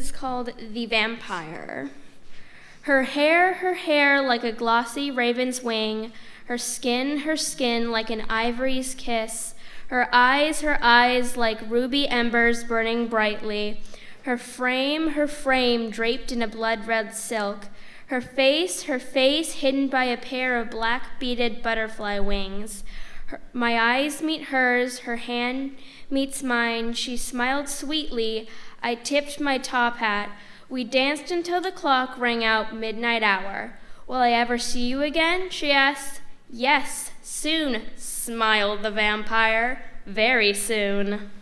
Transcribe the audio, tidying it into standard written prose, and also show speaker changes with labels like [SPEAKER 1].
[SPEAKER 1] is called The Vampire. Her hair like a glossy raven's wing, her skin like an ivory's kiss, her eyes like ruby embers burning brightly, her frame draped in a blood-red silk, her face hidden by a pair of black beaded butterfly wings. My eyes meet hers, her hand meets mine, she smiled sweetly, I tipped my top hat. We danced until the clock rang out midnight hour. Will I ever see you again? She asked. Yes, soon, smiled the vampire. Very soon.